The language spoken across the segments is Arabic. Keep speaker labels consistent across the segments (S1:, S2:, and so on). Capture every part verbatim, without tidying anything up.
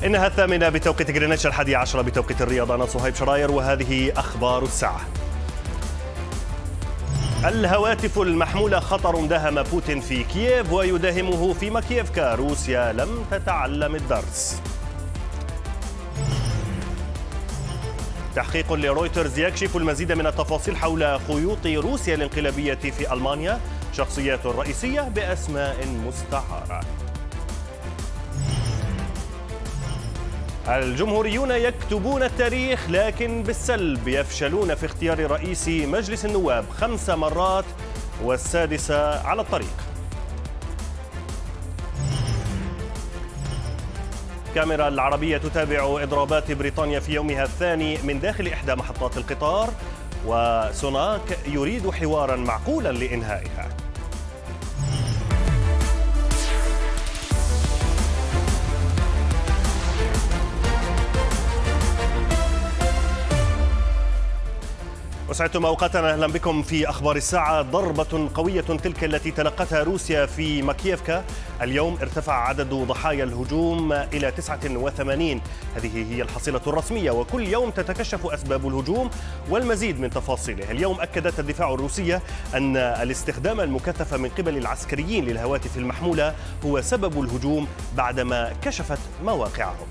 S1: إنها الثامنة بتوقيت غرينتش، الحادية عشرة بتوقيت الرياض. أنا صهيب شراير وهذه أخبار الساعة. الهواتف المحمولة خطر داهم بوتين في كييف ويداهمه في ماكييفكا. روسيا لم تتعلم الدرس. تحقيق لرويترز يكشف المزيد من التفاصيل حول خيوط روسيا الانقلابية في ألمانيا. شخصيات رئيسية بأسماء مستعارة. الجمهوريون يكتبون التاريخ لكن بالسلب، يفشلون في اختيار رئيس مجلس النواب خمس مرات والسادسة على الطريق. كاميرا العربية تتابع إضرابات بريطانيا في يومها الثاني من داخل إحدى محطات القطار، وسوناك يريد حوارا معقولا لإنهائها. أسعدتم أوقاتنا، أهلا بكم في أخبار الساعة. ضربة قوية تلك التي تلقتها روسيا في ماكييفكا اليوم. ارتفع عدد ضحايا الهجوم إلى تسعة وثمانين. هذه هي الحصيلة الرسمية، وكل يوم تتكشف أسباب الهجوم والمزيد من تفاصيله. اليوم أكدت الدفاع الروسية أن الاستخدام المكثف من قبل العسكريين للهواتف المحمولة هو سبب الهجوم بعدما كشفت مواقعهم.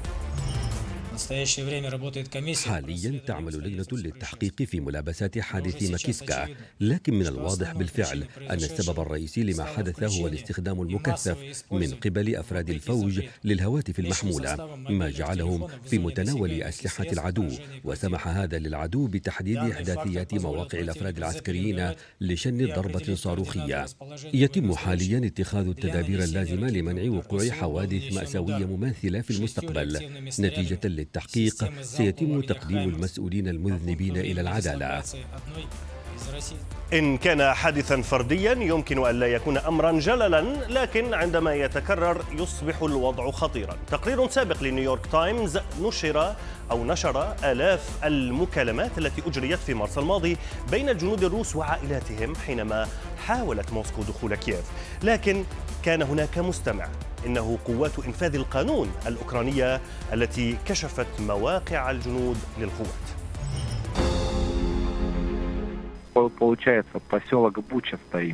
S2: حاليا تعمل لجنة للتحقيق في ملابسات حادث ماكييفكا، لكن من الواضح بالفعل أن السبب الرئيسي لما حدث هو الاستخدام المكثف من قبل أفراد الفوج للهواتف المحمولة، ما جعلهم في متناول أسلحة العدو، وسمح هذا للعدو بتحديد إحداثيات مواقع الأفراد العسكريين لشن ضربة صاروخية. يتم حاليا اتخاذ التدابير اللازمة لمنع وقوع حوادث مأساوية مماثلة في المستقبل. نتيجة للتحقيق سيتم تقديم المسؤولين المذنبين إلى العدالة.
S1: إن كان حادثا فرديا يمكن أن لا يكون أمرا جللا، لكن عندما يتكرر يصبح الوضع خطيرا. تقرير سابق لنيويورك تايمز نشر أو نشر آلاف المكالمات التي أجريت في مارس الماضي بين الجنود الروس وعائلاتهم حينما حاولت موسكو دخول كييف، لكن كان هناك مستمع. إنه قوات إنفاذ القانون الأوكرانية التي كشفت مواقع الجنود للقوات.
S3: Получается, поселок Буча стоим.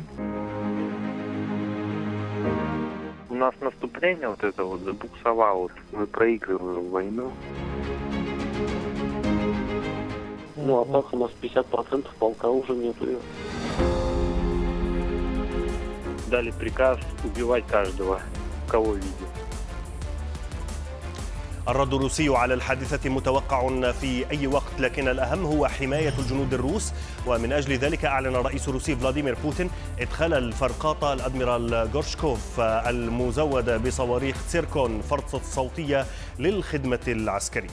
S3: У нас наступление вот это вот забуксовало. Мы проигрываем войну. Ну а так у нас пятьдесят процентов полка уже нету. Дали приказ убивать каждого, кого видим.
S1: الرد الروسي على الحادثة متوقع في أي وقت، لكن الأهم هو حماية الجنود الروس، ومن أجل ذلك أعلن الرئيس الروسي فلاديمير بوتين إدخال الفرقاطة الأدميرال غورشكوف المزودة بصواريخ تسيركون فرصة صوتية للخدمة العسكرية.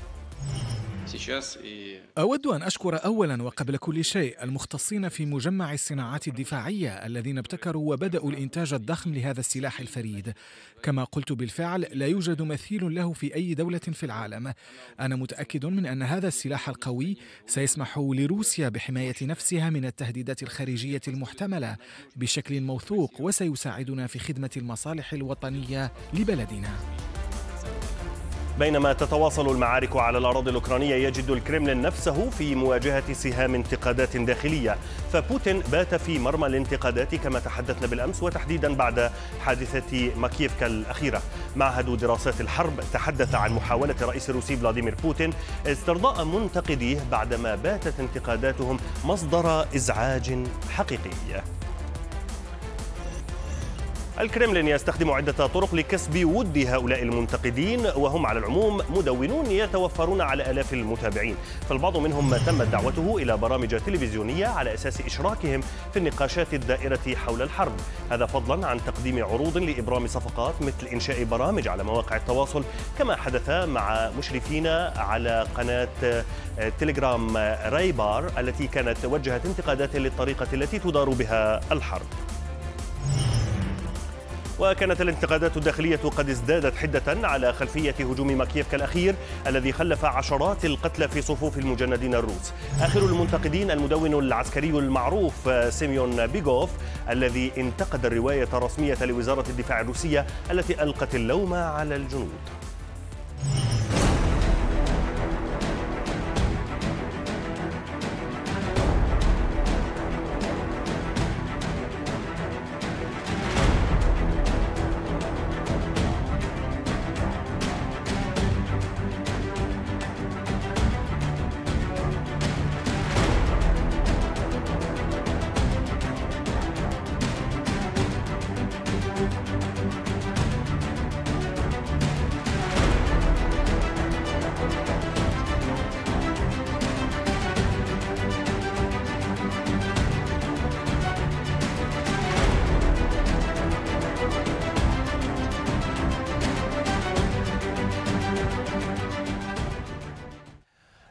S4: أود أن أشكر أولا وقبل كل شيء المختصين في مجمع الصناعات الدفاعية الذين ابتكروا وبدأوا الإنتاج الضخم لهذا السلاح الفريد. كما قلت بالفعل لا يوجد مثيل له في أي دولة في العالم. أنا متأكد من أن هذا السلاح القوي سيسمح لروسيا بحماية نفسها من التهديدات الخارجية المحتملة بشكل موثوق، وسيساعدنا في خدمة المصالح الوطنية لبلدنا.
S1: بينما تتواصل المعارك على الأراضي الأوكرانية، يجد الكرملين نفسه في مواجهة سهام انتقادات داخلية، فبوتين بات في مرمى الانتقادات كما تحدثنا بالأمس، وتحديدا بعد حادثة ماكييفكا الأخيرة. معهد دراسات الحرب تحدث عن محاولة الرئيس الروسي فلاديمير بوتين استرضاء منتقديه بعدما باتت انتقاداتهم مصدر إزعاج حقيقي. الكرملين يستخدم عدة طرق لكسب ود هؤلاء المنتقدين، وهم على العموم مدونون يتوفرون على آلاف المتابعين، فالبعض منهم تمت دعوته إلى برامج تلفزيونية على أساس إشراكهم في النقاشات الدائرة حول الحرب، هذا فضلا عن تقديم عروض لإبرام صفقات مثل إنشاء برامج على مواقع التواصل، كما حدث مع مشرفين على قناة تيليجرام رايبار التي كانت وجهت انتقادات للطريقة التي تدار بها الحرب. وكانت الانتقادات الداخلية قد ازدادت حدة على خلفية هجوم ماكييفكا الأخير الذي خلف عشرات القتلى في صفوف المجندين الروس. آخر المنتقدين المدون العسكري المعروف سيميون بيغوف الذي انتقد الرواية الرسمية لوزارة الدفاع الروسية التي ألقت اللوم على الجنود.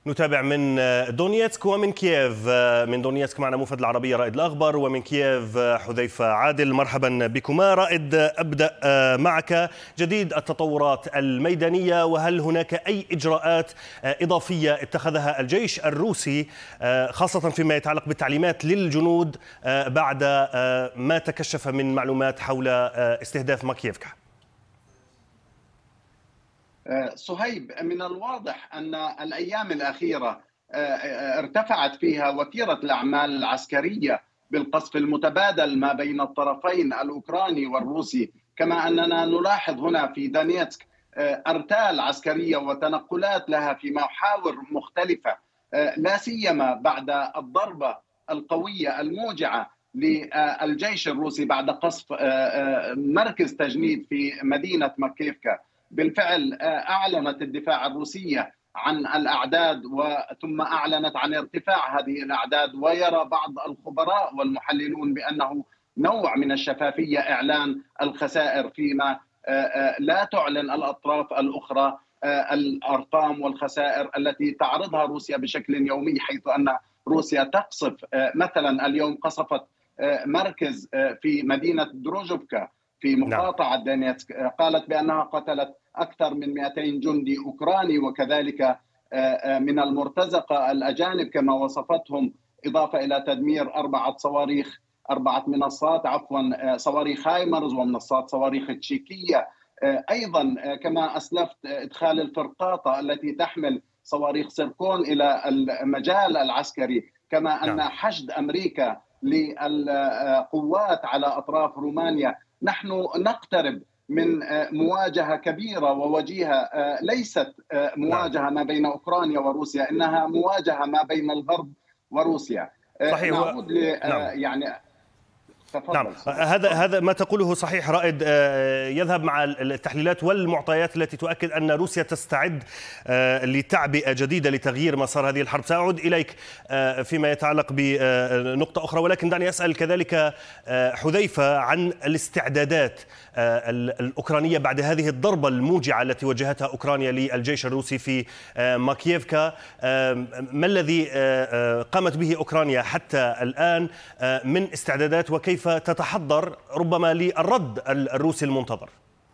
S1: نتابع من دونيتسك ومن كييف. من دونيتسك معنا موفد العربية رائد الأخبر، ومن كييف حذيفة عادل. مرحبا بكما. رائد، أبدأ معك. جديد التطورات الميدانية، وهل هناك أي إجراءات إضافية اتخذها الجيش الروسي خاصة فيما يتعلق بالتعليمات للجنود بعد ما تكشف من معلومات حول استهداف ماكييفكا؟
S5: صهيب، من الواضح أن الأيام الأخيرة ارتفعت فيها وتيرة الأعمال العسكرية بالقصف المتبادل ما بين الطرفين الأوكراني والروسي، كما أننا نلاحظ هنا في دونيتسك أرتال عسكرية وتنقلات لها في محاور مختلفة، لا سيما بعد الضربة القوية الموجعة للجيش الروسي بعد قصف مركز تجنيد في مدينة ماكييفكا. بالفعل أعلنت الدفاع الروسية عن الأعداد وثم أعلنت عن ارتفاع هذه الأعداد، ويرى بعض الخبراء والمحللون بأنه نوع من الشفافية إعلان الخسائر، فيما لا تعلن الأطراف الأخرى الأرقام والخسائر التي تعرضها روسيا بشكل يومي، حيث أن روسيا تقصف مثلا اليوم قصفت مركز في مدينة دروجوفكا في مقاطعة دونيتسك، قالت بأنها قتلت أكثر من مئتين جندي أوكراني، وكذلك من المرتزقة الأجانب كما وصفتهم، إضافة إلى تدمير أربعة صواريخ أربعة منصات عفوا صواريخ هايمرز ومنصات صواريخ تشيكية. أيضا كما أسلفت إدخال الفرقاطة التي تحمل صواريخ سيركون إلى المجال العسكري، كما أن حشد أمريكا للقوات على أطراف رومانيا. نحن نقترب من مواجهة كبيرة ووجيهة، ليست مواجهة ما بين أوكرانيا وروسيا، إنها مواجهة ما بين الغرب وروسيا.
S1: صحيح.
S5: نعود ل يعني
S1: نعم، هذا هذا ما تقوله صحيح رائد، يذهب مع التحليلات والمعطيات التي تؤكد أن روسيا تستعد لتعبئة جديدة لتغيير مسار هذه الحرب. سأعود إليك فيما يتعلق بنقطة أخرى، ولكن دعني أسأل كذلك حذيفة عن الاستعدادات الأوكرانية بعد هذه الضربة الموجعة التي وجهتها أوكرانيا للجيش الروسي في ماكييفكا. ما الذي قامت به أوكرانيا حتى الآن من استعدادات، وكيف تتحضر ربما للرد الروسي المنتظر؟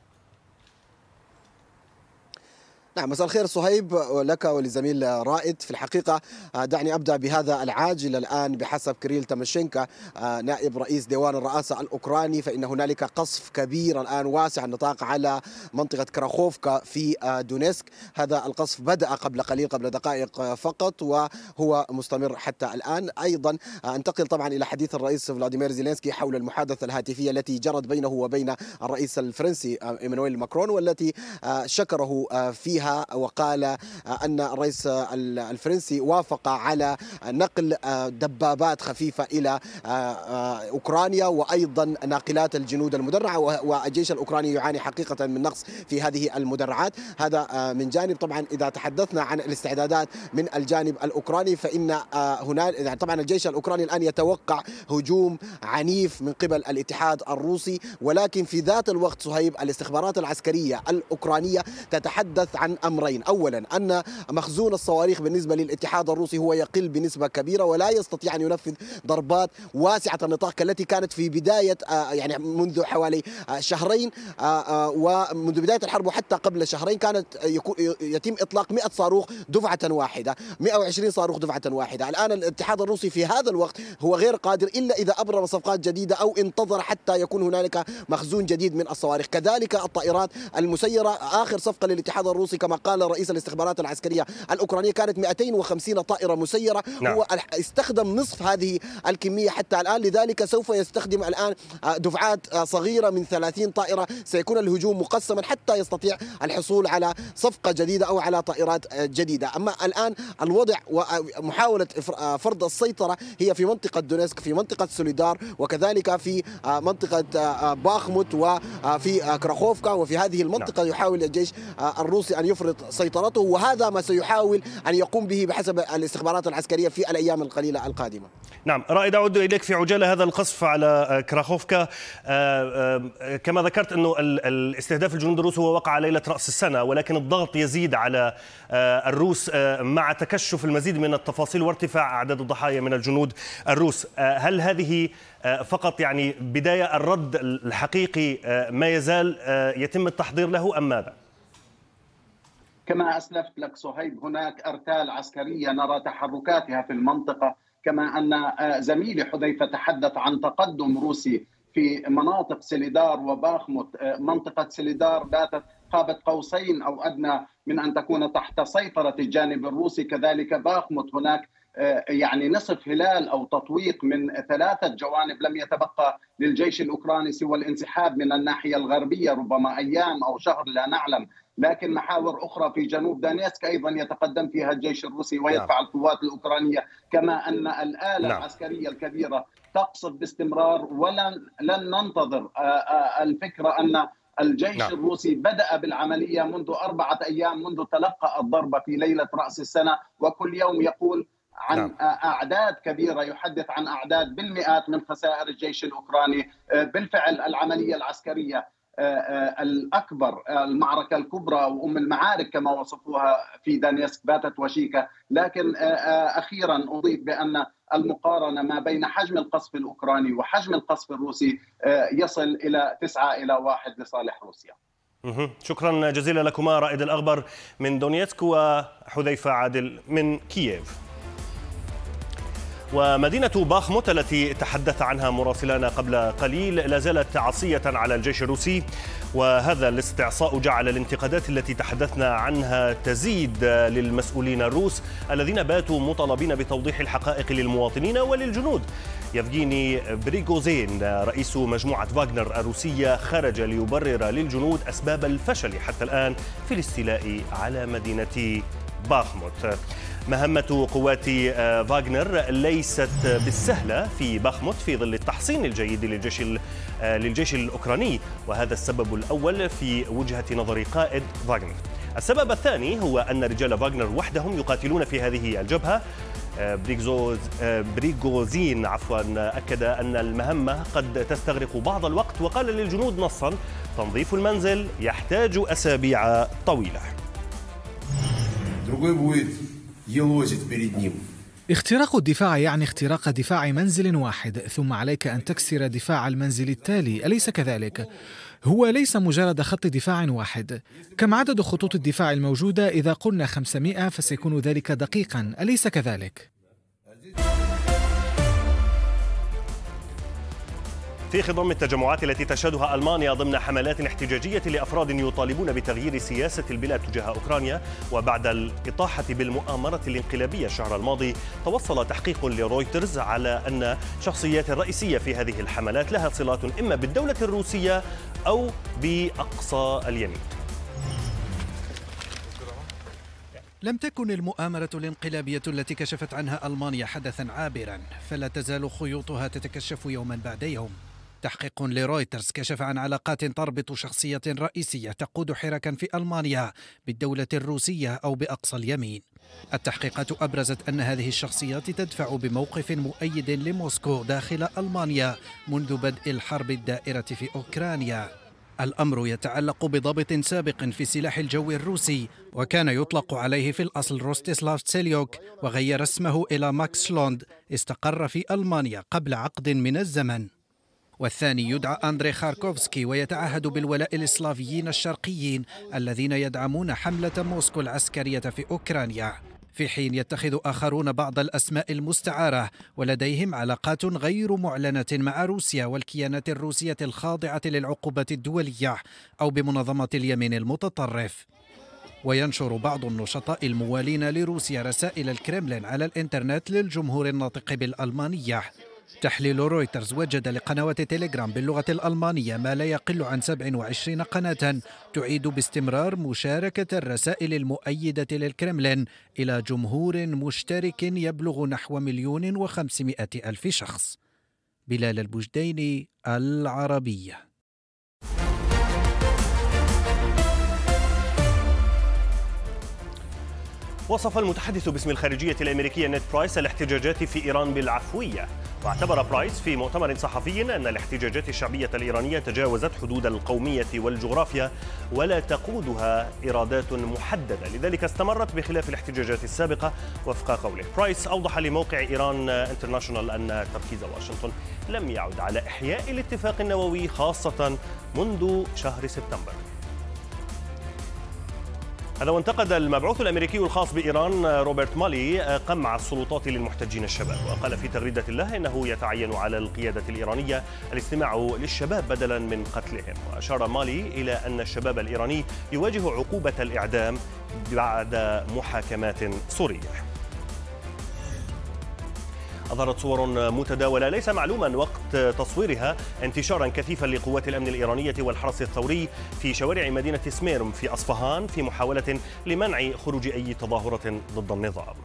S6: نعم، مساء الخير صهيب لك ولزميل رائد. في الحقيقة دعني أبدأ بهذا العاجل الآن. بحسب كيريل تيموشينكو نائب رئيس ديوان الرئاسة الأوكراني، فإن هنالك قصف كبير الآن واسع النطاق على منطقة كراخوفكا في دونيسك. هذا القصف بدأ قبل قليل، قبل دقائق فقط، وهو مستمر حتى الآن. أيضا أنتقل طبعا إلى حديث الرئيس فلاديمير زيلينسكي حول المحادثة الهاتفية التي جرت بينه وبين الرئيس الفرنسي إيمانويل ماكرون، والتي شكره فيها وقال أن الرئيس الفرنسي وافق على نقل دبابات خفيفة إلى أوكرانيا، وأيضا ناقلات الجنود المدرعة، والجيش الأوكراني يعاني حقيقة من نقص في هذه المدرعات. هذا من جانب. طبعا إذا تحدثنا عن الاستعدادات من الجانب الأوكراني، فإن هناك طبعا الجيش الأوكراني الآن يتوقع هجوم عنيف من قبل الاتحاد الروسي، ولكن في ذات الوقت صهيب الاستخبارات العسكرية الأوكرانية تتحدث عن أمرين. أولا أن مخزون الصواريخ بالنسبة للاتحاد الروسي هو يقل بنسبة كبيرة، ولا يستطيع أن ينفذ ضربات واسعة النطاق التي كانت في بداية يعني منذ حوالي شهرين، ومنذ بداية الحرب وحتى قبل شهرين كانت يتم إطلاق مئة صاروخ دفعة واحدة، مئة وعشرين صاروخ دفعة واحدة. الآن الاتحاد الروسي في هذا الوقت هو غير قادر إلا إذا أبرم صفقات جديدة أو انتظر حتى يكون هنالك مخزون جديد من الصواريخ. كذلك الطائرات المسيرة، آخر صفقة للاتحاد الروسي كما قال رئيس الاستخبارات العسكرية الأوكرانية كانت مئتين وخمسين طائرة مسيرة. نعم. هو استخدم نصف هذه الكمية حتى الآن، لذلك سوف يستخدم الآن دفعات صغيرة من ثلاثين طائرة. سيكون الهجوم مقسما حتى يستطيع الحصول على صفقة جديدة أو على طائرات جديدة. أما الآن الوضع ومحاولة فرض السيطرة هي في منطقة دونيسك، في منطقة سوليدار، وكذلك في منطقة باخموت وفي كراخوفكا. وفي هذه المنطقة يحاول الجيش الروسي أن يفرض سيطرته، وهذا ما سيحاول أن يقوم به بحسب الاستخبارات العسكرية في الأيام القليلة القادمة.
S1: نعم، رائد، أعود إليك في عجالة. هذا القصف على كراخوفكا كما ذكرت أنه الاستهداف الجنود الروس هو وقع ليلة رأس السنة، ولكن الضغط يزيد على الروس مع تكشف المزيد من التفاصيل وارتفاع أعداد الضحايا من الجنود الروس. هل هذه فقط يعني بداية الرد الحقيقي ما يزال يتم التحضير له أم ماذا؟
S5: كما أسلفت لك صهيب، هناك أرتال عسكرية نرى تحركاتها في المنطقة، كما أن زميلي حذيفة تحدث عن تقدم روسي في مناطق سيليدار وباخموت. منطقة سيليدار باتت قاب قوسين أو أدنى من أن تكون تحت سيطرة الجانب الروسي، كذلك باخموت هناك يعني نصف هلال أو تطويق من ثلاثة جوانب، لم يتبقى للجيش الأوكراني سوى الانسحاب من الناحية الغربية، ربما أيام أو شهر لا نعلم. لكن محاور أخرى في جنوب دانيسك أيضا يتقدم فيها الجيش الروسي ويدفع نعم. القوات الأوكرانية، كما أن الآلة نعم. العسكرية الكبيرة تقصف باستمرار، ولن لن ننتظر الفكرة أن الجيش نعم. الروسي بدأ بالعملية منذ أربعة أيام، منذ تلقى الضربة في ليلة رأس السنة، وكل يوم يقول عن نعم. أعداد كبيرة، يحدث عن أعداد بالمئات من خسائر الجيش الأوكراني. بالفعل العملية العسكرية الأكبر، المعركة الكبرى وأم المعارك كما وصفوها في دانيسك باتت وشيكة. لكن أخيرا أضيف بأن المقارنة ما بين حجم القصف الأوكراني وحجم القصف الروسي يصل إلى تسعة إلى واحد لصالح روسيا.
S1: شكرا جزيلا لكما رائد الأخبر من دونيتسك وحذيفة عادل من كييف. ومدينة باخموت التي تحدث عنها مراسلانا قبل قليل لا زالت عصية على الجيش الروسي، وهذا الاستعصاء جعل الانتقادات التي تحدثنا عنها تزيد للمسؤولين الروس الذين باتوا مطالبين بتوضيح الحقائق للمواطنين وللجنود. يفغيني بريغوزين رئيس مجموعة فاغنر الروسية خرج ليبرر للجنود أسباب الفشل حتى الآن في الاستيلاء على مدينة باخموت. مهمة قوات فاغنر ليست بالسهلة في باخموت في ظل التحصين الجيد للجيش للجيش الأوكراني، وهذا السبب الأول في وجهة نظر قائد فاغنر. السبب الثاني هو أن رجال فاغنر وحدهم يقاتلون في هذه الجبهة. بريغوزين عفوا أكد أن المهمة قد تستغرق بعض الوقت، وقال للجنود نصا: تنظيف المنزل يحتاج أسابيع طويلة.
S4: اختراق الدفاع يعني اختراق دفاع منزل واحد، ثم عليك أن تكسر دفاع المنزل التالي، أليس كذلك؟ هو ليس مجرد خط دفاع واحد. كم عدد خطوط الدفاع الموجودة؟ إذا قلنا خمسمائة فسيكون ذلك دقيقا، أليس كذلك؟
S1: في خضم التجمعات التي تشهدها ألمانيا ضمن حملات احتجاجية لأفراد يطالبون بتغيير سياسة البلاد تجاه أوكرانيا، وبعد الإطاحة بالمؤامرة الانقلابية الشهر الماضي، توصل تحقيق لرويترز على أن شخصيات رئيسية في هذه الحملات لها صلات إما بالدولة الروسية أو بأقصى اليمين.
S7: لم تكن المؤامرة الانقلابية التي كشفت عنها ألمانيا حدثا عابرا، فلا تزال خيوطها تتكشف يوما بعد يوم. تحقيق لرويترز كشف عن علاقات تربط شخصية رئيسية تقود حراكا في ألمانيا بالدولة الروسية أو بأقصى اليمين. التحقيقات أبرزت أن هذه الشخصيات تدفع بموقف مؤيد لموسكو داخل ألمانيا منذ بدء الحرب الدائرة في أوكرانيا. الأمر يتعلق بضابط سابق في سلاح الجو الروسي، وكان يطلق عليه في الأصل روستيسلاف تسيليوك، وغير اسمه إلى ماكس شلوند، استقر في ألمانيا قبل عقد من الزمن. والثاني يدعى أندري خاركوفسكي، ويتعهد بالولاء للسلافيين الشرقيين الذين يدعمون حملة موسكو العسكرية في أوكرانيا، في حين يتخذ آخرون بعض الأسماء المستعارة ولديهم علاقات غير معلنة مع روسيا والكيانات الروسية الخاضعة للعقوبات الدولية أو بمنظمة اليمين المتطرف. وينشر بعض النشطاء الموالين لروسيا رسائل الكرملين على الإنترنت للجمهور الناطق بالألمانية. تحليل رويترز وجد لقنوات تيليجرام باللغة الألمانية ما لا يقل عن سبع وعشرين قناة تعيد باستمرار مشاركة الرسائل المؤيدة للكرملين إلى جمهور مشترك يبلغ نحو مليون وخمسمائة ألف شخص. بلال البجديني، العربية.
S1: وصف المتحدث باسم الخارجية الأمريكية نيد برايس الاحتجاجات في إيران بالعفوية، واعتبر برايس في مؤتمر صحفي أن الاحتجاجات الشعبية الإيرانية تجاوزت حدود القومية والجغرافيا ولا تقودها إرادات محددة، لذلك استمرت بخلاف الاحتجاجات السابقة. وفق قوله، برايس أوضح لموقع إيران انترناشونال أن تركيز واشنطن لم يعد على إحياء الاتفاق النووي خاصة منذ شهر سبتمبر. هذا وانتقد المبعوث الأمريكي الخاص بإيران روبرت مالي قمع السلطات للمحتجين الشباب، وقال في تغريدة له إنه يتعين على القيادة الإيرانية الاستماع للشباب بدلا من قتلهم. وأشار مالي إلى أن الشباب الإيراني يواجه عقوبة الإعدام بعد محاكمات سورية. أظهرت صور متداولة ليس معلوما وقت تصويرها انتشارا كثيفا لقوات الأمن الإيرانية والحرس الثوري في شوارع مدينة سميرم في أصفهان في محاولة لمنع خروج أي تظاهرة ضد النظام.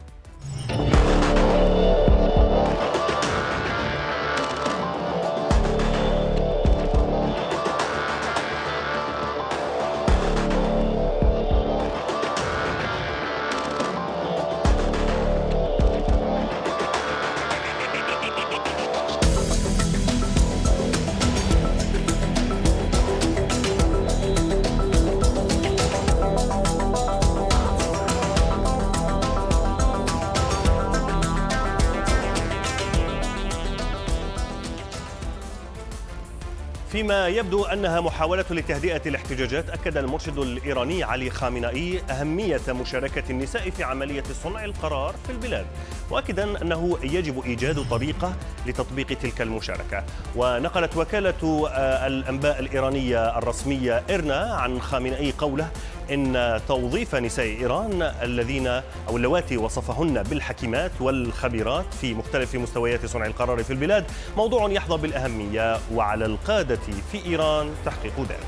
S1: فيما يبدو أنها محاولة لتهدئة الاحتجاجات، أكد المرشد الإيراني علي خامنئي أهمية مشاركة النساء في عملية صنع القرار في البلاد، مؤكدا أنه يجب إيجاد طريقة لتطبيق تلك المشاركة. ونقلت وكالة الأنباء الإيرانية الرسمية إيرنا عن خامنئي قوله إن توظيف نساء إيران الذين أو اللواتي وصفهن بالحكيمات والخبيرات في مختلف مستويات صنع القرار في البلاد موضوع يحظى بالأهمية، وعلى القادة في إيران تحقيق ذلك.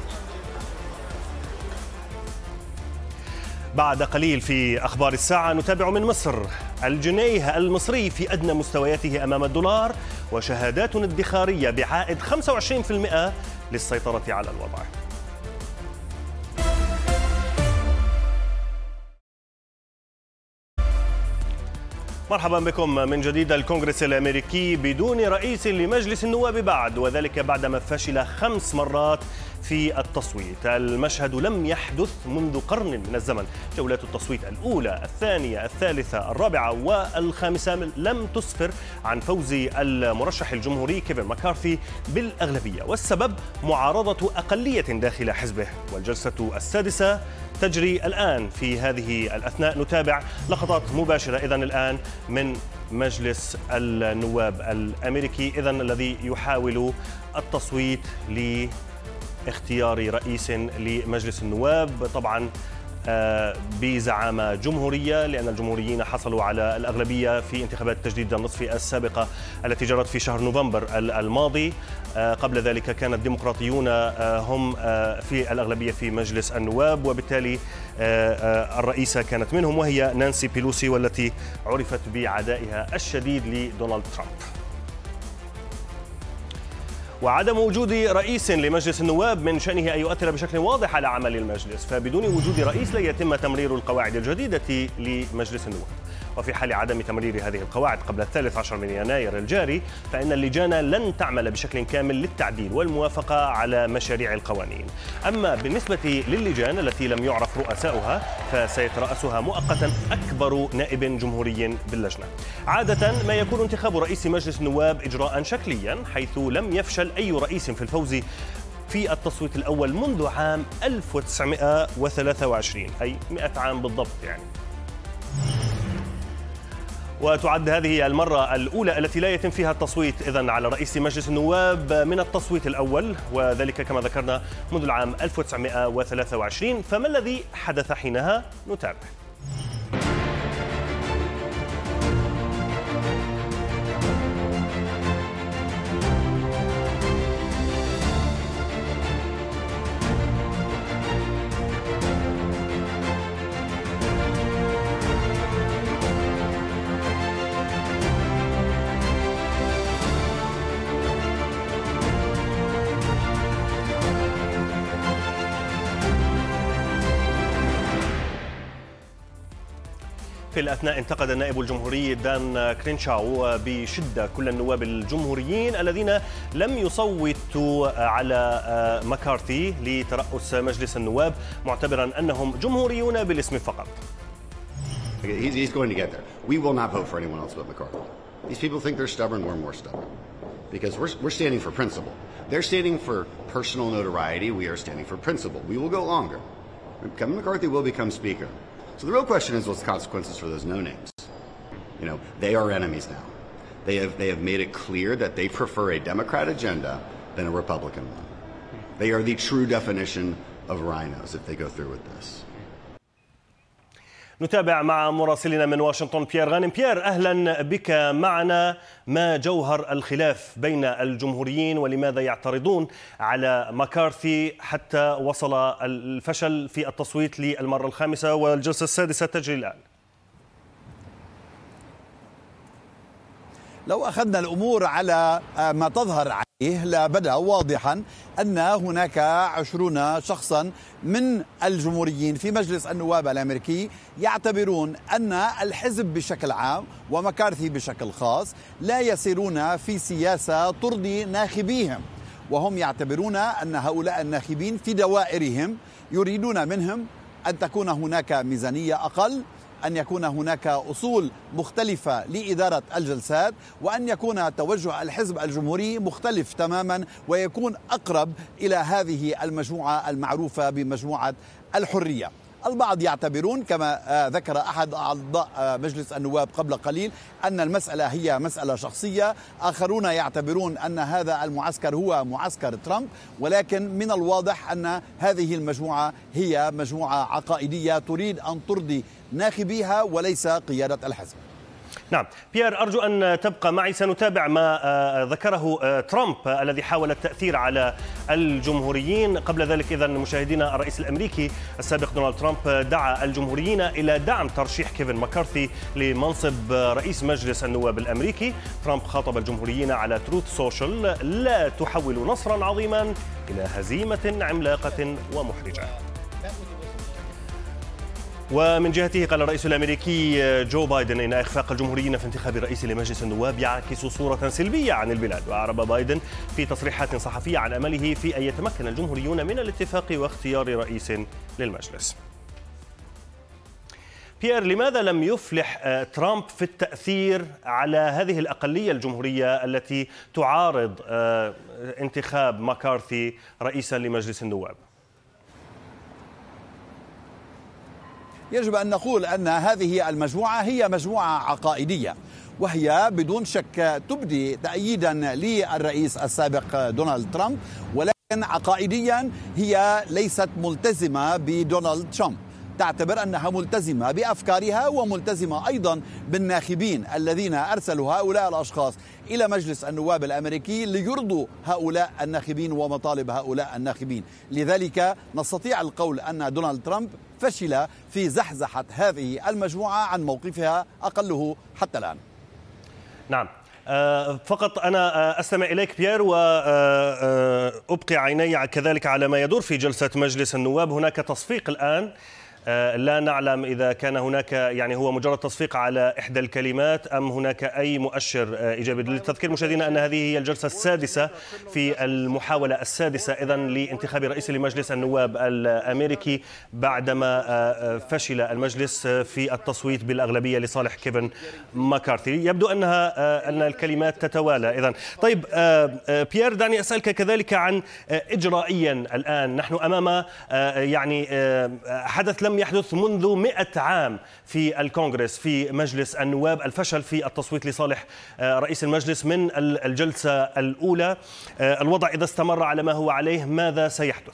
S1: بعد قليل في أخبار الساعة نتابع من مصر الجنيه المصري في أدنى مستوياته أمام الدولار، وشهادات ادخارية بعائد خمسة وعشرين بالمئة للسيطرة على الوضع. مرحبا بكم من جديد. الكونغرس الأمريكي بدون رئيس لمجلس النواب بعد، وذلك بعدما فشل خمس مرات في التصويت. المشهد لم يحدث منذ قرن من الزمن. جولات التصويت الأولى، الثانية، الثالثة، الرابعة والخامسة لم تسفر عن فوز المرشح الجمهوري كيفن ماكارثي بالأغلبية، والسبب معارضة أقلية داخل حزبه. والجلسة السادسة تجري الآن. في هذه الأثناء نتابع لقطات مباشرة إذن الآن من مجلس النواب الأمريكي، إذن الذي يحاول التصويت لاختيار رئيس لمجلس النواب، طبعا بزعامة جمهورية، لأن الجمهوريين حصلوا على الأغلبية في انتخابات تجديد النصف السابقة التي جرت في شهر نوفمبر الماضي. قبل ذلك كان الديمقراطيون هم في الأغلبية في مجلس النواب، وبالتالي الرئيسة كانت منهم وهي نانسي بيلوسي، والتي عرفت بعدائها الشديد لدونالد ترامب. وعدم وجود رئيس لمجلس النواب من شأنه أن يؤثر بشكل واضح على عمل المجلس، فبدون وجود رئيس لا يتم تمرير القواعد الجديدة لمجلس النواب. وفي حال عدم تمرير هذه القواعد قبل الثالث عشر من يناير الجاري، فإن اللجان لن تعمل بشكل كامل للتعديل والموافقة على مشاريع القوانين. أما بالنسبة للجان التي لم يعرف رؤساؤها فسيترأسها مؤقتا أكبر نائب جمهوري باللجنة. عادة ما يكون انتخاب رئيس مجلس النواب إجراء شكليا، حيث لم يفشل أي رئيس في الفوز في التصويت الأول منذ عام ألف وتسعمئة وثلاثة وعشرين، أي مئة عام بالضبط يعني. وتعد هذه المرة الأولى التي لا يتم فيها التصويت إذن على رئيس مجلس النواب من التصويت الأول، وذلك كما ذكرنا منذ العام ألف وتسعمئة وثلاثة وعشرين. فما الذي حدث حينها؟ نتابع. في الأثناء انتقد النائب الجمهوري دان كرينشاو بشدة كل النواب الجمهوريين الذين لم يصوتوا على مكارثي لترأس مجلس النواب، معتبرا أنهم جمهوريون بالاسم فقط.
S8: He's going to get there. We will not vote for anyone else but McCarthy. These people think they're stubborn. We're more stubborn because we're, we're standing for principle. They're standing for personal notoriety. We are standing for principle. We will go longer. Kevin McCarthy will become Speaker. So the real question is what's the consequences for those no-names? You know, they are enemies now. They have, they have made it clear that they prefer a Democrat agenda than a Republican one. They are the true definition of rhinos if they go through with this.
S1: نتابع مع مراسلنا من واشنطن بيير غانم. بيير، أهلا بك معنا. ما جوهر الخلاف بين الجمهوريين ولماذا يعترضون على مكارثي حتى وصل الفشل في التصويت للمرة الخامسة والجلسة السادسة تجري الآن؟
S9: لو أخذنا الأمور على ما تظهر عليه لبدأ واضحا أن هناك عشرون شخصا من الجمهوريين في مجلس النواب الأمريكي يعتبرون أن الحزب بشكل عام ومكارثي بشكل خاص لا يسيرون في سياسة ترضي ناخبيهم، وهم يعتبرون أن هؤلاء الناخبين في دوائرهم يريدون منهم أن تكون هناك ميزانية أقل، أن يكون هناك أصول مختلفة لإدارة الجلسات، وأن يكون توجه الحزب الجمهوري مختلف تماما ويكون أقرب إلى هذه المجموعة المعروفة بمجموعة الحرية. البعض يعتبرون كما ذكر أحد أعضاء مجلس النواب قبل قليل أن المسألة هي مسألة شخصية، آخرون يعتبرون أن هذا المعسكر هو معسكر ترامب، ولكن من الواضح أن هذه المجموعة هي مجموعة عقائدية تريد أن ترضي ناخبيها وليس قيادة الحزب.
S1: نعم بيير، أرجو أن تبقى معي. سنتابع ما ذكره ترامب الذي حاول التأثير على الجمهوريين. قبل ذلك إذن مشاهدينا، الرئيس الأمريكي السابق دونالد ترامب دعا الجمهوريين إلى دعم ترشيح كيفن مكارثي لمنصب رئيس مجلس النواب الأمريكي. ترامب خاطب الجمهوريين على تروث سوشيال: لا تحول نصرا عظيما إلى هزيمة عملاقة ومحرجة. ومن جهته قال الرئيس الأمريكي جو بايدن إن إخفاق الجمهوريين في انتخاب الرئيس لمجلس النواب يعكس صورة سلبية عن البلاد. وأعرب بايدن في تصريحات صحفية عن أمله في أن يتمكن الجمهوريون من الاتفاق واختيار رئيس للمجلس. بيير، لماذا لم يفلح ترامب في التأثير على هذه الأقلية الجمهورية التي تعارض انتخاب مكارثي رئيسا لمجلس النواب؟
S9: يجب أن نقول أن هذه المجموعة هي مجموعة عقائدية، وهي بدون شك تبدي تأييدا للرئيس السابق دونالد ترامب، ولكن عقائديا هي ليست ملتزمة بدونالد ترامب، تعتبر أنها ملتزمة بأفكارها وملتزمة أيضا بالناخبين الذين أرسلوا هؤلاء الأشخاص إلى مجلس النواب الأمريكي ليرضوا هؤلاء الناخبين ومطالب هؤلاء الناخبين. لذلك نستطيع القول أن دونالد ترامب فشل في زحزحة هذه المجموعة عن موقفها أقله حتى الآن.
S1: نعم، فقط أنا أستمع إليك بيير وأبقي عيني كذلك على ما يدور في جلسة مجلس النواب. هناك تصفيق الآن، لا نعلم إذا كان هناك يعني هو مجرد تصفيق على إحدى الكلمات أم هناك أي مؤشر إيجابي. للتذكير مشاهدينا أن هذه هي الجلسة السادسة في المحاولة السادسة إذن لانتخاب رئيس لمجلس النواب الأمريكي بعدما فشل المجلس في التصويت بالأغلبية لصالح كيفن مكارثي. يبدو أنها أن الكلمات تتوالى إذن. طيب بيير، دعني أسألك كذلك عن إجرائيا الآن. نحن أمام يعني حدث لم يحدث منذ مئة عام في الكونغرس في مجلس النواب، الفشل في التصويت لصالح رئيس المجلس من الجلسة الأولى. الوضع إذا استمر على ما هو عليه ماذا سيحدث؟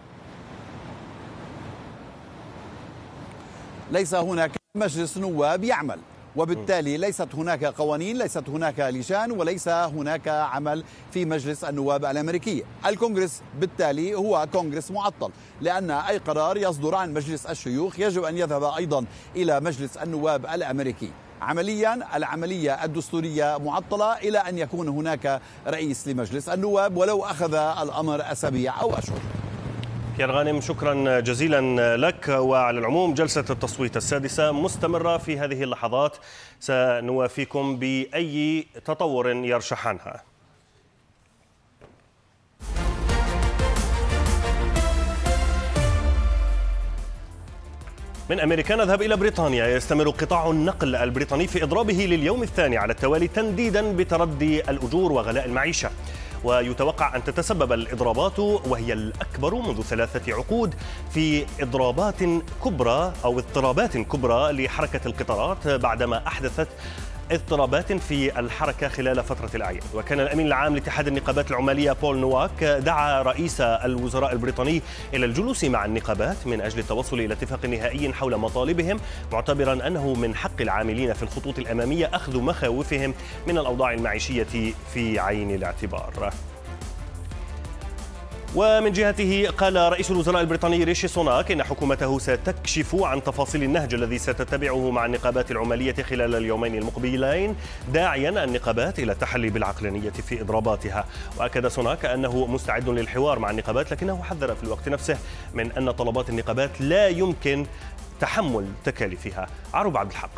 S9: ليس هناك مجلس نواب يعمل، وبالتالي ليست هناك قوانين، ليست هناك لجان، وليس هناك عمل في مجلس النواب الأمريكي. الكونغرس بالتالي هو كونغرس معطل، لأن أي قرار يصدر عن مجلس الشيوخ يجب أن يذهب أيضا إلى مجلس النواب الأمريكي. عمليا العملية الدستورية معطلة إلى أن يكون هناك رئيس لمجلس النواب، ولو أخذ الأمر أسابيع أو أشهر.
S1: بيير غانم، شكرا جزيلا لك. وعلى العموم جلسة التصويت السادسة مستمرة في هذه اللحظات، سنوافيكم بأي تطور يرشح عنها. من أمريكا نذهب إلى بريطانيا. يستمر قطاع النقل البريطاني في إضرابه لليوم الثاني على التوالي تنديدا بتردي الأجور وغلاء المعيشة، ويتوقع أن تتسبب الإضرابات وهي الأكبر منذ ثلاثة عقود في إضرابات كبرى أو اضطرابات كبرى لحركة القطارات بعدما أحدثت اضطرابات في الحركة خلال فترة الأعياد. وكان الأمين العام لاتحاد النقابات العمالية بول نواك دعا رئيس الوزراء البريطاني إلى الجلوس مع النقابات من أجل التوصل إلى اتفاق نهائي حول مطالبهم، معتبرا أنه من حق العاملين في الخطوط الأمامية أخذ مخاوفهم من الأوضاع المعيشية في عين الاعتبار. ومن جهته قال رئيس الوزراء البريطاني ريشي سوناك إن حكومته ستكشف عن تفاصيل النهج الذي ستتبعه مع النقابات العمالية خلال اليومين المقبلين، داعيا النقابات إلى التحلي بالعقلانية في إضراباتها. وأكد سوناك أنه مستعد للحوار مع النقابات، لكنه حذر في الوقت نفسه من أن طلبات النقابات لا يمكن تحمل تكاليفها. عروب عبد الحق.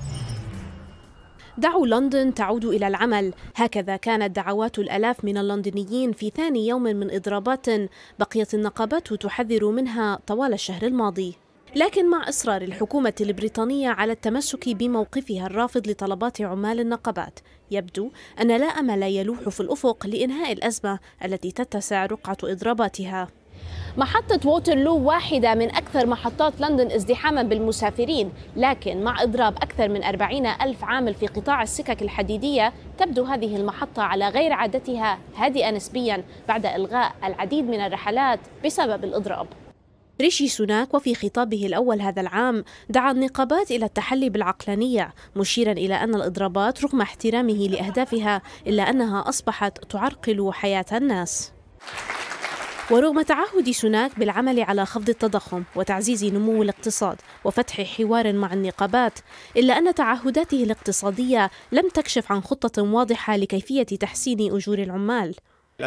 S10: دعوا لندن تعود إلى العمل، هكذا كانت دعوات الآلاف من اللندنيين في ثاني يوم من إضرابات بقيت النقابات تحذر منها طوال الشهر الماضي. لكن مع إصرار الحكومة البريطانية على التمسك بموقفها الرافض لطلبات عمال النقابات، يبدو أن لا أمل يلوح في الأفق لإنهاء الأزمة التي تتسع رقعة إضراباتها. محطة ووترلو واحدة من أكثر محطات لندن ازدحاما بالمسافرين، لكن مع إضراب أكثر من أربعين ألف عامل في قطاع السكك الحديدية تبدو هذه المحطة على غير عادتها هادئة نسبيا بعد إلغاء العديد من الرحلات بسبب الإضراب. ريشي سوناك وفي خطابه الأول هذا العام دعا النقابات إلى التحلي بالعقلانية، مشيرا إلى أن الإضرابات رغم احترامه لأهدافها إلا أنها أصبحت تعرقل حياة الناس. ورغم تعهد سوناك بالعمل على خفض التضخم وتعزيز نمو الاقتصاد وفتح حوار مع النقابات، إلا أن تعهداته الاقتصادية لم تكشف عن خطة واضحة لكيفية تحسين أجور العمال.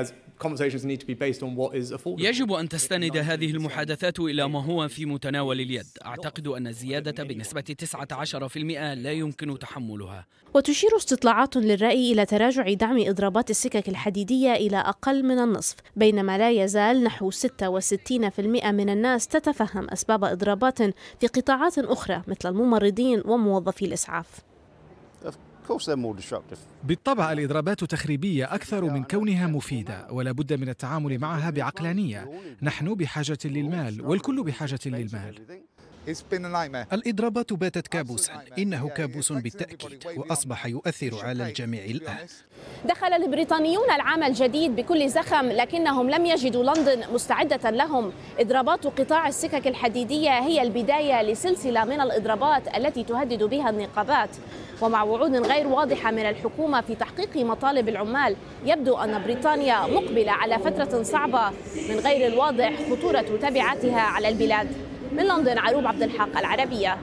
S11: يجب أن تستند هذه المحادثات إلى ما هو في متناول اليد. أعتقد أن الزيادة بنسبة تسعة عشر بالمئة لا يمكن تحملها.
S10: وتشير استطلاعات للرأي إلى تراجع دعم إضرابات السكك الحديدية إلى أقل من النصف، بينما لا يزال نحو ستة وستين بالمئة من الناس تتفهم أسباب إضرابات في قطاعات أخرى مثل الممرضين وموظفي الإسعاف.
S4: بالطبع الإضرابات تخريبية أكثر من كونها مفيدة، ولا بد من التعامل معها بعقلانية. نحن بحاجة للمال والكل بحاجة للمال.
S7: الإضرابات باتت كابوسا، إنه كابوس بالتأكيد، وأصبح يؤثر على الجميع الآن.
S10: دخل البريطانيون العام الجديد بكل زخم، لكنهم لم يجدوا لندن مستعدة لهم. إضرابات قطاع السكك الحديدية هي البداية لسلسلة من الإضرابات التي تهدد بها النقابات، ومع وعود غير واضحة من الحكومة في تحقيق مطالب العمال، يبدو أن بريطانيا مقبلة على فترة صعبة من غير الواضح خطورة تبعاتها على البلاد. من لندن عروب عبد الحق، العربية.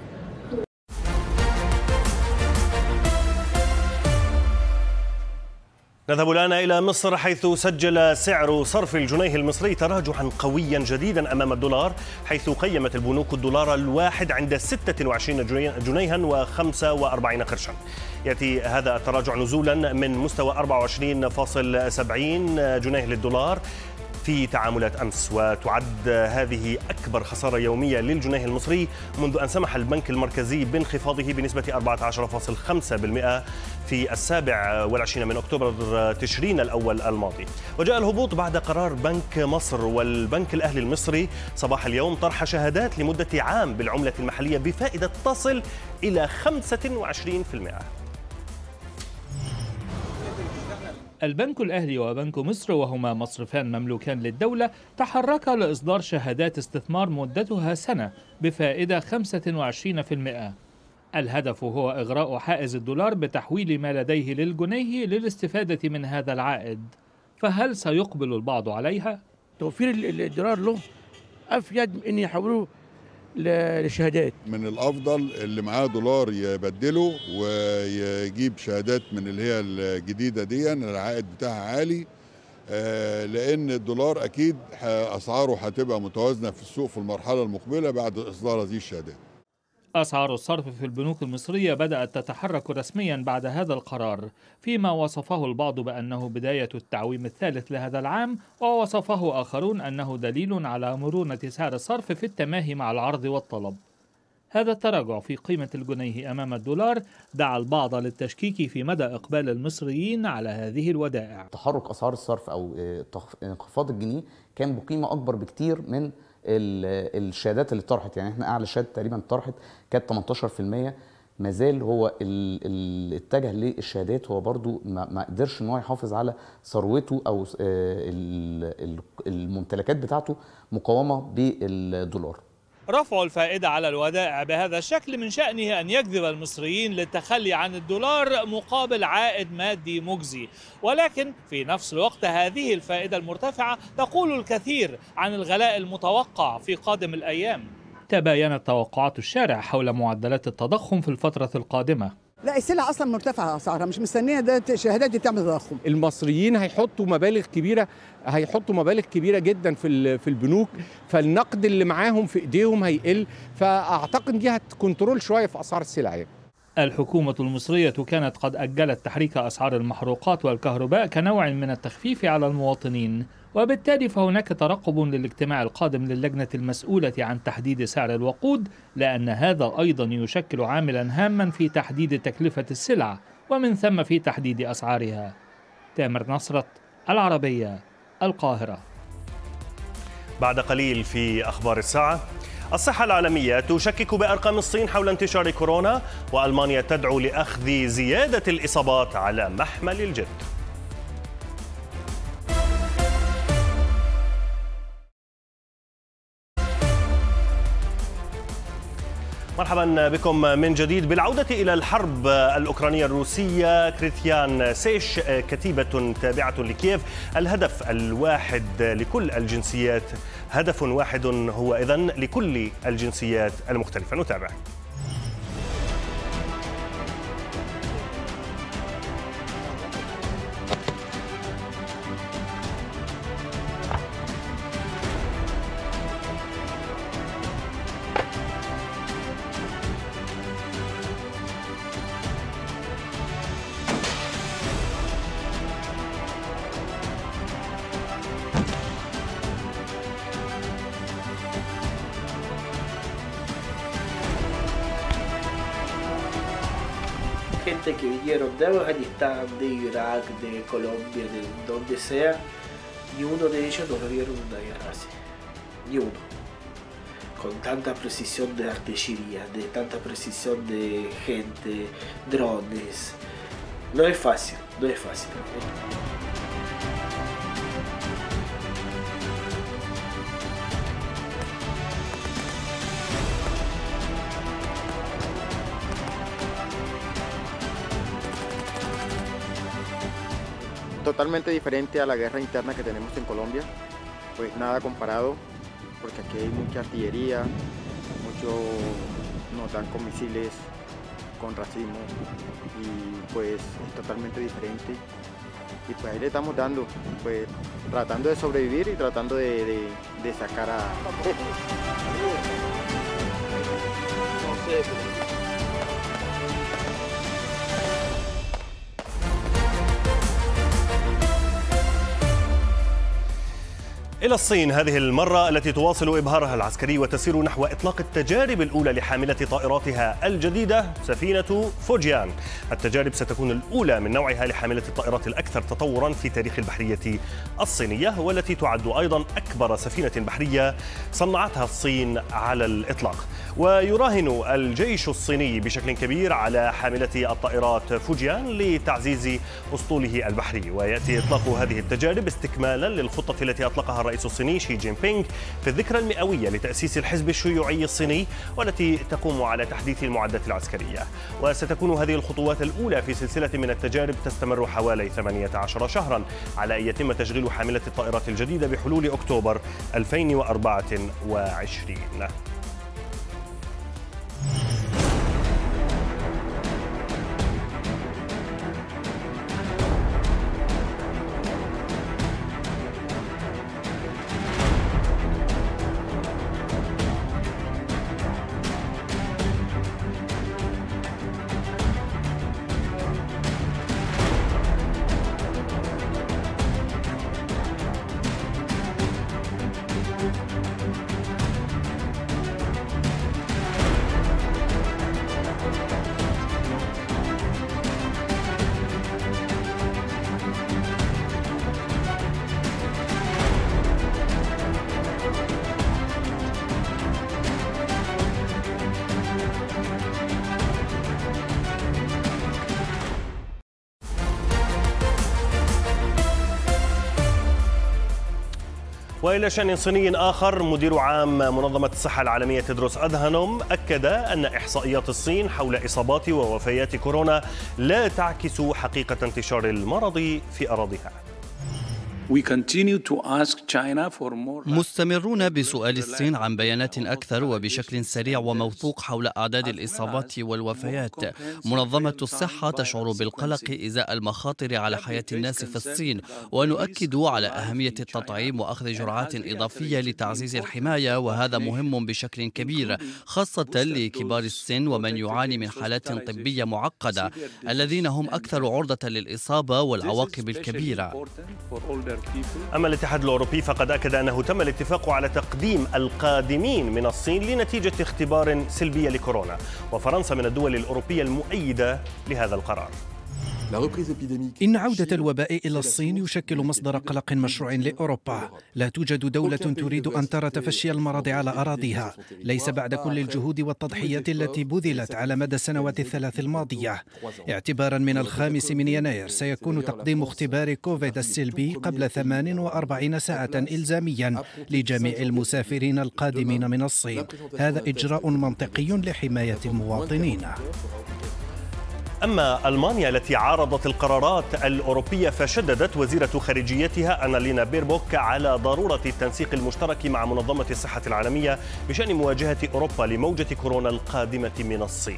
S1: نذهب الآن إلى مصر، حيث سجل سعر صرف الجنيه المصري تراجعا قويا جديدا أمام الدولار، حيث قيمت البنوك الدولار الواحد عند ستة وعشرين جنيها وخمسة وأربعين قرشا. يأتي هذا التراجع نزولا من مستوى أربعة وعشرين فاصل سبعين جنيه للدولار في تعاملات أمس، وتعد هذه أكبر خسارة يومية للجنيه المصري منذ أن سمح البنك المركزي بانخفاضه بنسبة أربعة عشر فاصلة خمسة بالمئة في السابع والعشرين من أكتوبر تشرين الأول الماضي. وجاء الهبوط بعد قرار بنك مصر والبنك الأهلي المصري صباح اليوم طرح شهادات لمدة عام بالعملة المحلية بفائدة تصل إلى خمسة وعشرين بالمئة.
S12: البنك الأهلي وبنك مصر، وهما مصرفان مملوكان للدولة، تحركا لإصدار شهادات استثمار مدتها سنة بفائدة خمسة وعشرين بالمئة. الهدف هو إغراء حائز الدولار بتحويل ما لديه للجنيه للاستفادة من هذا العائد. فهل سيقبل البعض عليها؟
S13: توفير الدولار له أفيد من أن يحولوه للشهادات.
S14: من الأفضل اللي معاه دولار يبدله ويجيب شهادات من اللي هي الجديدة دي، العائد بتاعها عالي، لأن الدولار أكيد أسعاره هتبقى متوازنة في السوق في المرحلة المقبلة بعد إصدار هذه الشهادات.
S12: أسعار الصرف في البنوك المصرية بدأت تتحرك رسميا بعد هذا القرار، فيما وصفه البعض بأنه بداية التعويم الثالث لهذا العام، ووصفه آخرون أنه دليل على مرونة سعر الصرف في التماهي مع العرض والطلب. هذا التراجع في قيمة الجنيه أمام الدولار دعا البعض للتشكيك في مدى إقبال المصريين على هذه الودائع.
S15: تحرك أسعار الصرف أو انخفاض الجنيه كان بقيمة أكبر بكتير من الشهادات اللي طرحت، يعني احنا أعلى شهادة تقريبا طرحت كانت ثمانية عشر بالمئة. ما زال هو اللي اتجه للشهادات هو برضو ما قدرش ان هو يحافظ على ثروته او الممتلكات بتاعته مقاومة بالدولار.
S12: رفع الفائدة على الودائع بهذا الشكل من شأنه أن يجذب المصريين للتخلي عن الدولار مقابل عائد مادي مجزي، ولكن في نفس الوقت هذه الفائدة المرتفعة تقول الكثير عن الغلاء المتوقع في قادم الأيام. تباينت توقعات الشارع حول معدلات التضخم في الفترة القادمة.
S16: لا، السلع اصلا مرتفعه اسعارها، مش مستنيه ده الشهادات دي تعمل تضخم.
S17: المصريين هيحطوا مبالغ كبيره هيحطوا مبالغ كبيره جدا في في البنوك، فالنقد اللي معاهم في ايديهم هيقل، فاعتقد دي هتكنترول شويه في اسعار السلع يعني.
S12: الحكومة المصرية كانت قد أجلت تحريك أسعار المحروقات والكهرباء كنوع من التخفيف على المواطنين، وبالتالي فهناك ترقب للاجتماع القادم للجنة المسؤولة عن تحديد سعر الوقود، لأن هذا أيضا يشكل عاملا هاما في تحديد تكلفة السلع ومن ثم في تحديد أسعارها. تامر نصرت، العربية، القاهرة.
S1: بعد قليل في أخبار الساعة، الصحة العالمية تشكك بأرقام الصين حول انتشار كورونا، وألمانيا تدعو لأخذ زيادة الإصابات على محمل الجد. مرحبا بكم من جديد. بالعودة إلى الحرب الأوكرانية الروسية، كريتيان سيش، كتيبة تابعة لكييف، الهدف الواحد لكل الجنسيات، هدف واحد هو إذن لكل الجنسيات المختلفة. نتابع.
S18: Gente que vinieron de Afganistán, de Irak, de Colombia, de donde sea, ni uno de ellos nos vieron una guerra así, ni uno, con tanta precisión de artillería, de tanta precisión de gente, drones. No es fácil, no es fácil.
S19: Totalmente diferente a la guerra interna que tenemos en Colombia, pues nada comparado, porque aquí hay mucha artillería, mucho nos dan con misiles, con racimo, y pues es totalmente diferente. Y pues ahí le estamos dando, pues tratando de sobrevivir y tratando de, de, de sacar a... No sé, pero...
S1: إلى الصين هذه المرة التي تواصل إبهارها العسكري وتسير نحو إطلاق التجارب الأولى لحاملة طائراتها الجديدة سفينة فوجيان. التجارب ستكون الأولى من نوعها لحاملة الطائرات الأكثر تطوراً في تاريخ البحرية الصينية، والتي تعد أيضاً أكبر سفينة بحرية صنعتها الصين على الإطلاق. ويراهن الجيش الصيني بشكل كبير على حاملة الطائرات فوجيان لتعزيز أسطوله البحري، ويأتي إطلاق هذه التجارب استكمالاً للخطة التي أطلقها الرئيس الصيني شي جين بينغ في الذكرى المئوية لتأسيس الحزب الشيوعي الصيني، والتي تقوم على تحديث المعدات العسكرية. وستكون هذه الخطوات الأولى في سلسلة من التجارب تستمر حوالي ثمانية عشر شهراً على أن يتم تشغيل حاملة الطائرات الجديدة بحلول أكتوبر ألفين وأربعة وعشرين. وإلى شأن صيني آخر، مدير عام منظمة الصحة العالمية تيدروس أدهانوم أكد أن إحصائيات الصين حول إصابات ووفيات كورونا لا تعكس حقيقة انتشار المرض في أراضيها.
S20: مستمرون بسؤال الصين عن بيانات أكثر وبشكل سريع وموثوق حول أعداد الإصابات والوفيات. منظمة الصحة تشعر بالقلق إزاء المخاطر على حياة الناس في الصين، ونؤكد على أهمية التطعيم وأخذ جرعات إضافية لتعزيز الحماية، وهذا مهم بشكل كبير خاصة لكبار السن ومن يعاني من حالات طبية معقدة الذين هم أكثر عرضة للإصابة والعواقب الكبيرة.
S1: أما الاتحاد الأوروبي فقد أكد أنه تم الاتفاق على تقديم القادمين من الصين لنتيجة اختبار سلبية لكورونا، وفرنسا من الدول الأوروبية المؤيدة لهذا القرار.
S7: إن عودة الوباء إلى الصين يشكل مصدر قلق مشروع لأوروبا. لا توجد دولة تريد أن ترى تفشي المرض على أراضيها، ليس بعد كل الجهود والتضحيات التي بذلت على مدى السنوات الثلاث الماضية. اعتبارا من الخامس من يناير سيكون تقديم اختبار كوفيد السلبي قبل ثمان وأربعين ساعة إلزاميا لجميع المسافرين القادمين من الصين. هذا إجراء منطقي لحماية المواطنين.
S1: أما ألمانيا التي عارضت القرارات الأوروبية، فشددت وزيرة خارجيتها أنالينا بيربوك على ضرورة التنسيق المشترك مع منظمة الصحة العالمية بشأن مواجهة أوروبا لموجة كورونا القادمة من الصين.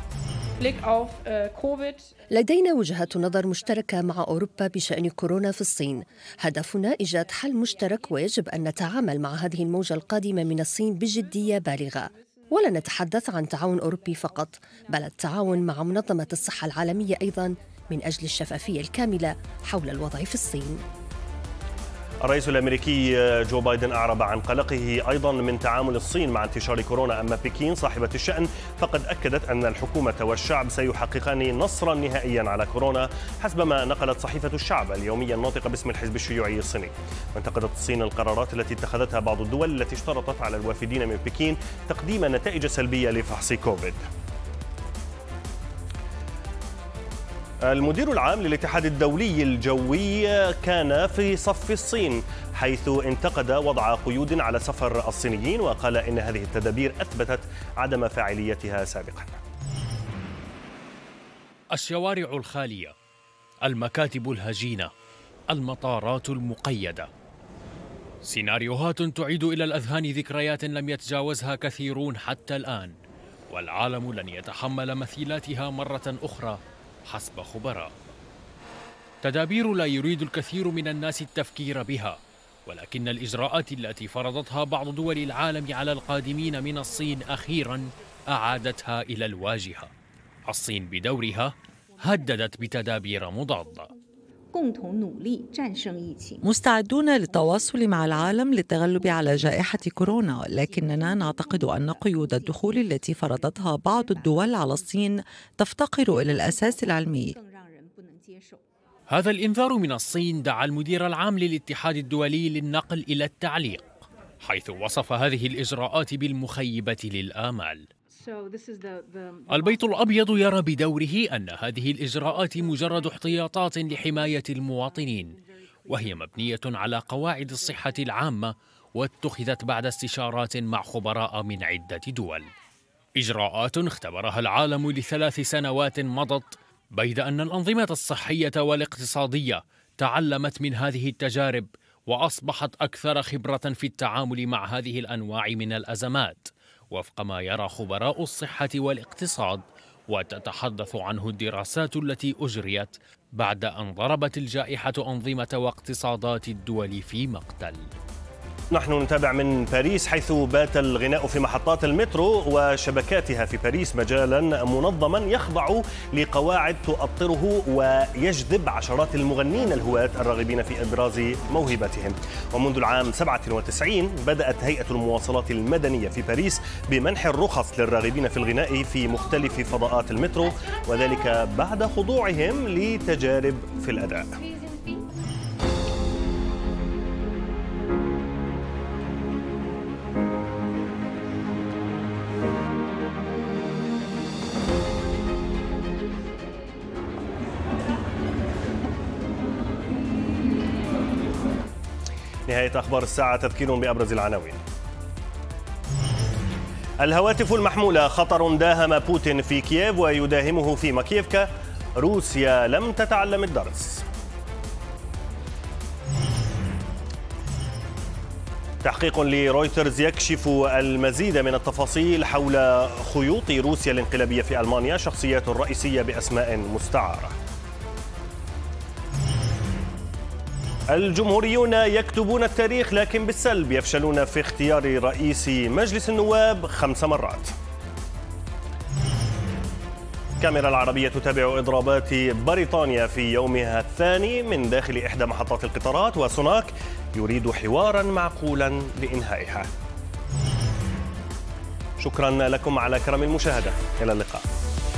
S21: لدينا وجهة نظر مشتركة مع أوروبا بشأن كورونا في الصين. هدفنا إيجاد حل مشترك، ويجب أن نتعامل مع هذه الموجة القادمة من الصين بجدية بالغة. ولا نتحدث عن تعاون أوروبي فقط، بل التعاون مع منظمة الصحة العالمية أيضاً من أجل الشفافية الكاملة حول الوضع في الصين.
S1: الرئيس الأمريكي جو بايدن أعرب عن قلقه أيضا من تعامل الصين مع انتشار كورونا. أما بكين صاحبة الشأن فقد أكدت أن الحكومة والشعب سيحققان نصرا نهائيا على كورونا، حسب ما نقلت صحيفة الشعب اليومية الناطقة باسم الحزب الشيوعي الصيني. وانتقدت الصين القرارات التي اتخذتها بعض الدول التي اشترطت على الوافدين من بكين تقديم نتائج سلبية لفحص كوفيد. المدير العام للاتحاد الدولي الجوي كان في صف الصين، حيث انتقد وضع قيود على سفر الصينيين، وقال إن هذه التدابير أثبتت عدم فاعليتها سابقا.
S22: الشوارع الخالية، المكاتب الهجينة، المطارات المقيدة، سيناريوهات تعيد إلى الأذهان ذكريات لم يتجاوزها كثيرون حتى الآن، والعالم لن يتحمل مثيلاتها مرة أخرى حسب خبراء. تدابير لا يريد الكثير من الناس التفكير بها، ولكن الإجراءات التي فرضتها بعض دول العالم على القادمين من الصين أخيراً أعادتها إلى الواجهة. الصين بدورها هددت بتدابير مضادة.
S23: مستعدون للتواصل مع العالم للتغلب على جائحة كورونا، لكننا نعتقد أن قيود الدخول التي فرضتها بعض الدول على الصين تفتقر إلى الأساس العلمي.
S22: هذا الإنذار من الصين دعا المدير العام للاتحاد الدولي للنقل إلى التعليق، حيث وصف هذه الإجراءات بالمخيبة للآمال. البيت الأبيض يرى بدوره أن هذه الإجراءات مجرد احتياطات لحماية المواطنين، وهي مبنية على قواعد الصحة العامة واتخذت بعد استشارات مع خبراء من عدة دول. إجراءات اختبرها العالم لثلاث سنوات مضت، بيد أن الأنظمة الصحية والاقتصادية تعلمت من هذه التجارب وأصبحت أكثر خبرة في التعامل مع هذه الأنواع من الأزمات، وفق ما يرى خبراء الصحة والاقتصاد، وتتحدث عنه الدراسات التي أجريت بعد أن ضربت الجائحة أنظمة واقتصادات الدول في مقتل.
S1: نحن نتابع من باريس، حيث بات الغناء في محطات المترو وشبكاتها في باريس مجالا منظما يخضع لقواعد تؤطره ويجذب عشرات المغنين الهواة الراغبين في إبراز موهبتهم. ومنذ العام سبعة وتسعين بدأت هيئة المواصلات المدنية في باريس بمنح الرخص للراغبين في الغناء في مختلف فضاءات المترو، وذلك بعد خضوعهم لتجارب في الأداء. نهاية أخبار الساعة تذكير بأبرز العناوين. الهواتف المحمولة خطر داهم بوتين في كييف ويداهمه في ماكييفكا. روسيا لم تتعلم الدرس. تحقيق لرويترز يكشف المزيد من التفاصيل حول خيوط روسيا الانقلابية في ألمانيا، شخصيات رئيسية بأسماء مستعارة. الجمهوريون يكتبون التاريخ لكن بالسلب، يفشلون في اختيار رئيس مجلس النواب خمس مرات. كاميرا العربية تتابع إضرابات بريطانيا في يومها الثاني من داخل إحدى محطات القطارات، وسوناك يريد حوارا معقولا لإنهائها. شكرا لكم على كرم المشاهدة، إلى اللقاء.